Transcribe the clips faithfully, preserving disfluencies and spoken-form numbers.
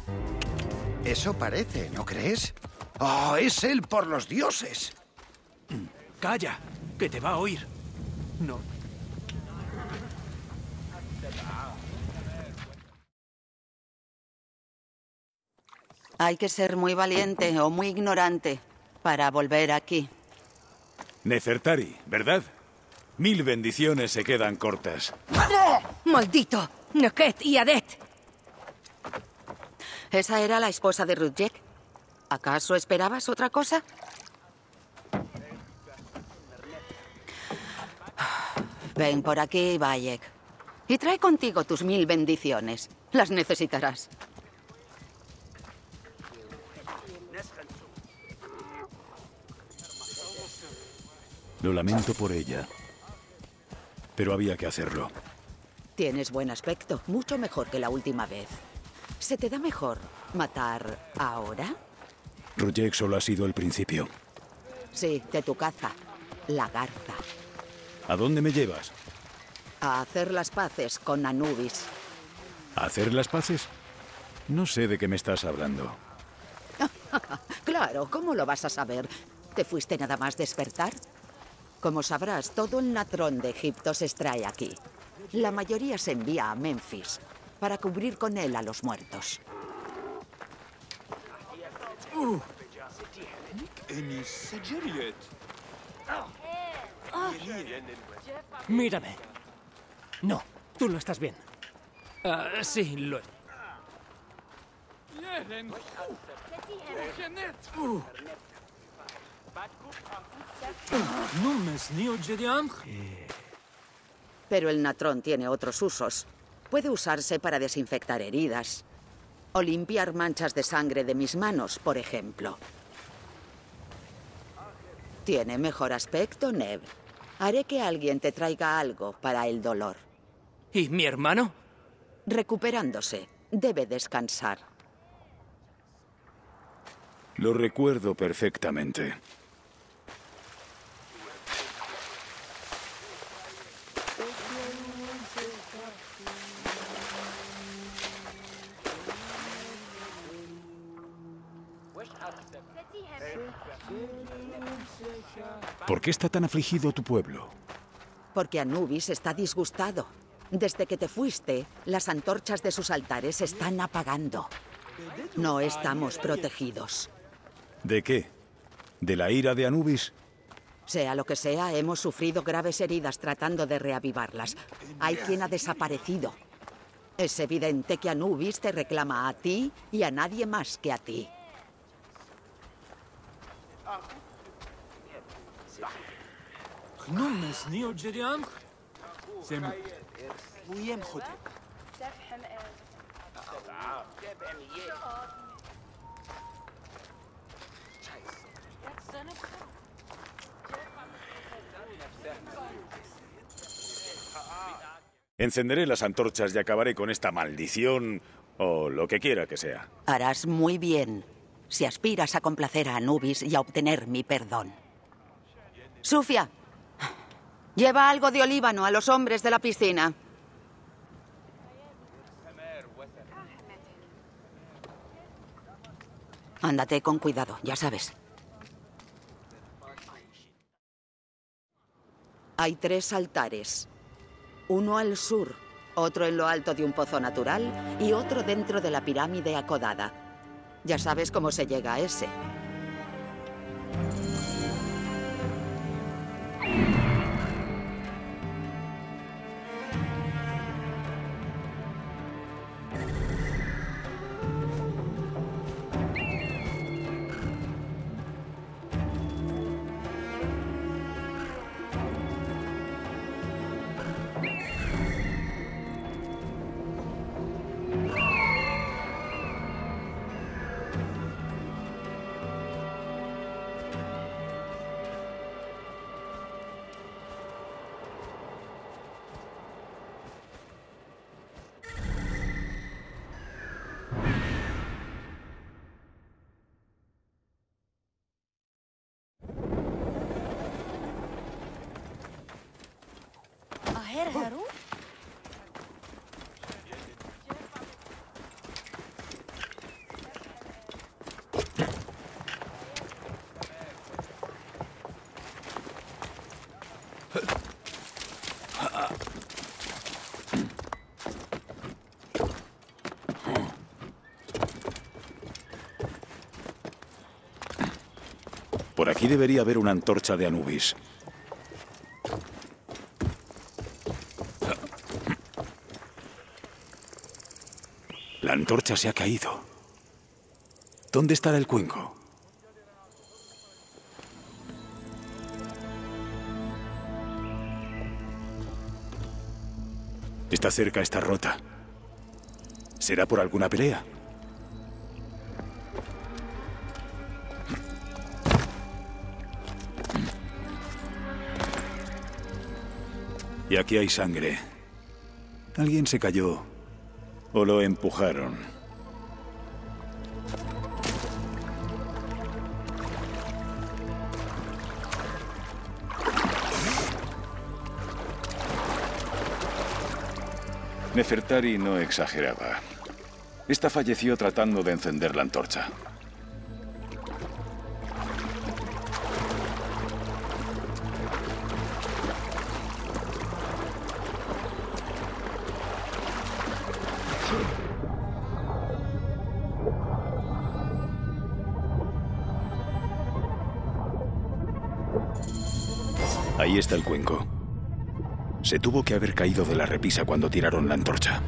Eso parece, ¿no crees? ¡Oh, es él por los dioses! ¡Calla! ¡Que te va a oír! No. Hay que ser muy valiente o muy ignorante para volver aquí. Nefertari, ¿verdad? Mil bendiciones se quedan cortas. ¡Maldito! ¡Neket y Adet! ¿Esa era la esposa de Rudjek? ¿Acaso esperabas otra cosa? Ven por aquí, Bayek. Y trae contigo tus mil bendiciones. Las necesitarás. Lo lamento por ella. Pero había que hacerlo. Tienes buen aspecto, mucho mejor que la última vez. ¿Se te da mejor matar ahora? Rudjek solo ha sido el principio. Sí, de tu caza, la garza. ¿A dónde me llevas? A hacer las paces con Anubis. ¿A hacer las paces? No sé de qué me estás hablando. Claro, ¿cómo lo vas a saber? ¿Te fuiste nada más despertar? Como sabrás, todo el natrón de Egipto se extrae aquí. La mayoría se envía a Memphis para cubrir con él a los muertos. Uh. Mírame. No, tú no estás bien. Uh, sí, lo... Uh. Pero el natrón tiene otros usos. Puede usarse para desinfectar heridas o limpiar manchas de sangre de mis manos, por ejemplo. Tiene mejor aspecto, Neb. Haré que alguien te traiga algo para el dolor. ¿Y mi hermano? Recuperándose. Debe descansar. Lo recuerdo perfectamente. ¿Por qué está tan afligido tu pueblo? Porque Anubis está disgustado. Desde que te fuiste, las antorchas de sus altares se están apagando. No estamos protegidos. ¿De qué? ¿De la ira de Anubis? Sea lo que sea, hemos sufrido graves heridas tratando de reavivarlas. Hay quien ha desaparecido. Es evidente que Anubis te reclama a ti y a nadie más que a ti. Encenderé las antorchas y acabaré con esta maldición o lo que quiera que sea. Harás muy bien si aspiras a complacer a Anubis y a obtener mi perdón. Sufia, lleva algo de olíbano a los hombres de la piscina. Ándate con cuidado, ya sabes. Hay tres altares. Uno al sur, otro en lo alto de un pozo natural y otro dentro de la pirámide acodada. Ya sabes cómo se llega a ese. Por aquí debería haber una antorcha de Anubis. La antorcha se ha caído. ¿Dónde estará el cuenco? Está cerca, está rota. ¿Será por alguna pelea? Y aquí hay sangre. Alguien se cayó. O lo empujaron. Nefertari no exageraba. Esta falleció tratando de encender la antorcha. Ahí está el cuenco. Se tuvo que haber caído de la repisa cuando tiraron la antorcha.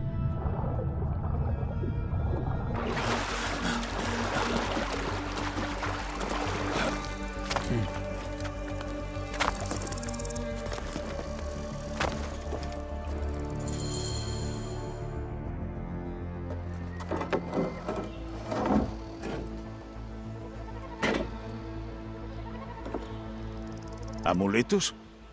¿Amuletos?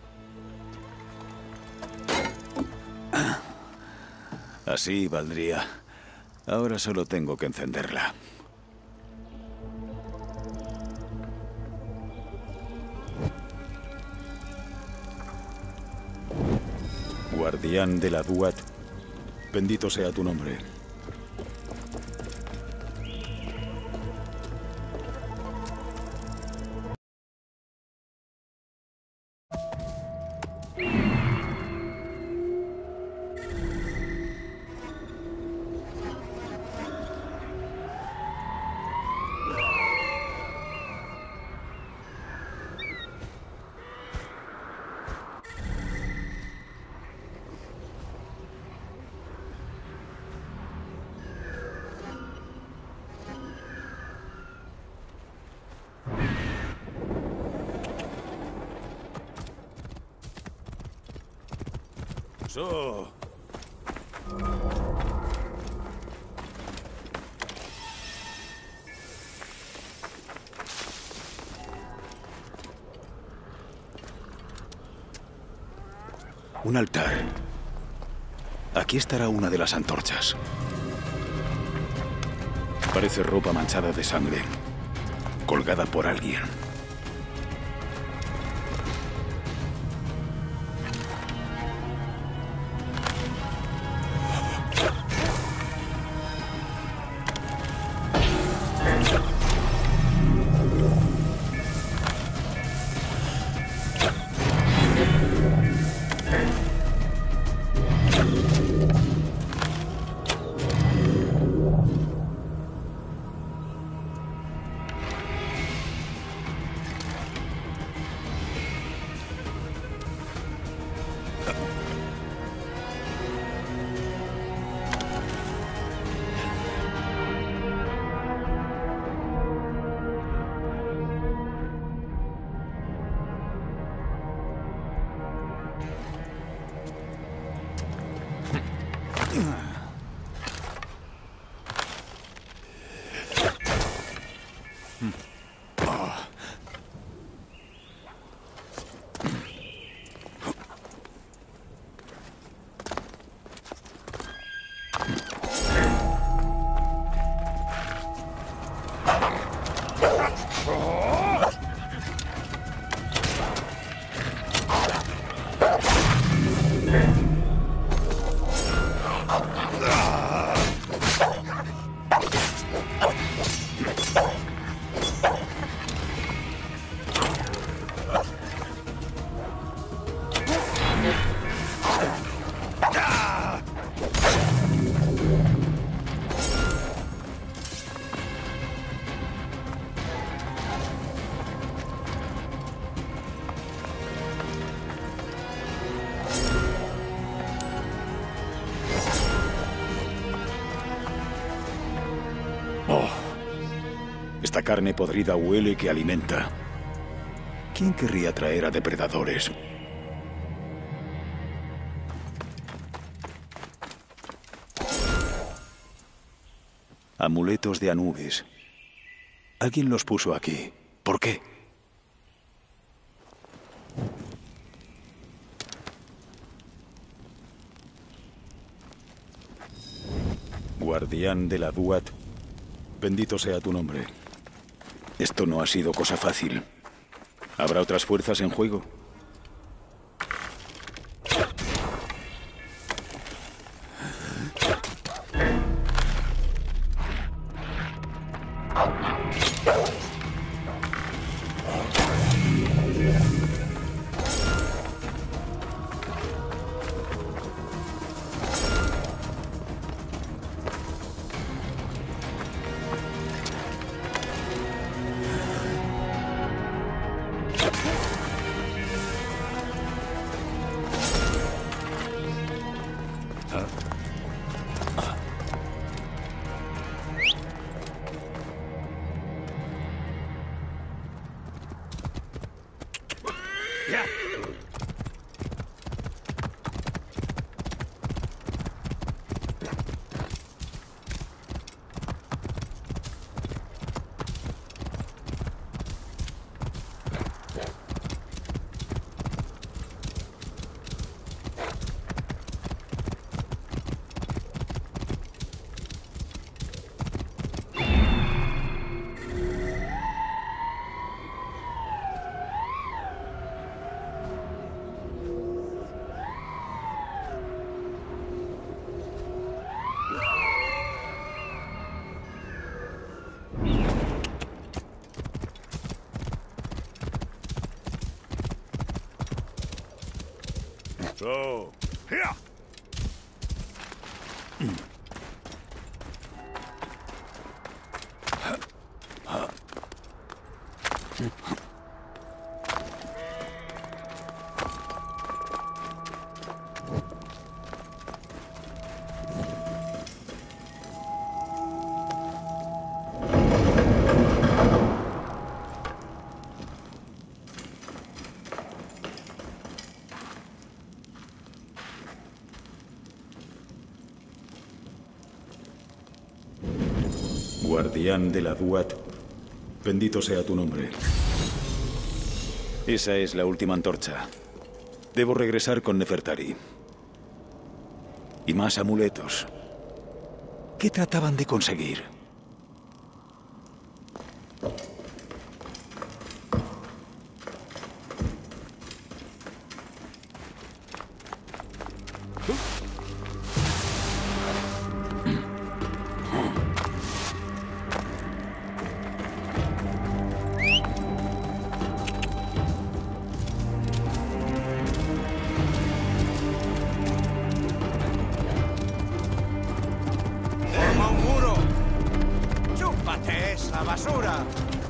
Así valdría. Ahora solo tengo que encenderla. Guardián de la Duat, bendito sea tu nombre. So. Un altar. Aquí estará una de las antorchas. Parece ropa manchada de sangre, colgada por alguien. Esta carne podrida huele que alimenta. ¿Quién querría traer a depredadores? Amuletos de Anubis. Alguien los puso aquí. ¿Por qué? Guardián de la Duat. Bendito sea tu nombre. Esto no ha sido cosa fácil. ¿Habrá otras fuerzas en juego? So, here. Guardián de la Duat. Bendito sea tu nombre. Esa es la última antorcha. Debo regresar con Nefertari. Y más amuletos. ¿Qué trataban de conseguir? basura!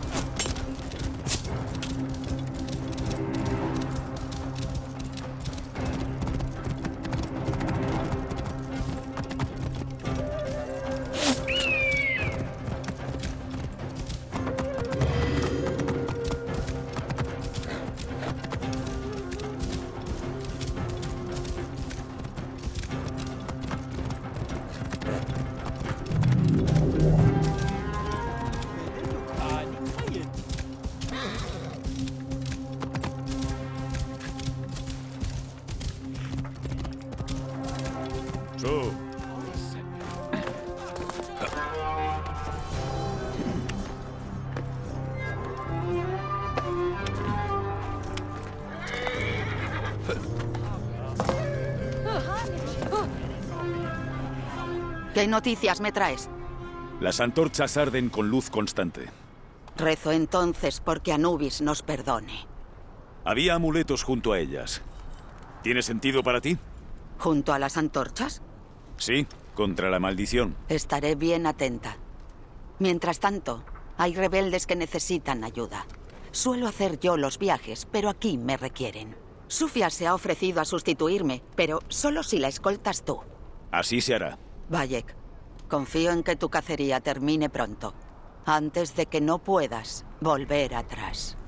¿Qué noticias me traes? Las antorchas arden con luz constante. Rezo entonces porque Anubis nos perdone. Había amuletos junto a ellas. ¿Tiene sentido para ti? ¿Junto a las antorchas? Sí, contra la maldición. Estaré bien atenta. Mientras tanto, hay rebeldes que necesitan ayuda. Suelo hacer yo los viajes, pero aquí me requieren. Sufia se ha ofrecido a sustituirme, pero solo si la escoltas tú. Así se hará. Bayek, confío en que tu cacería termine pronto. antes de que no puedas volver atrás.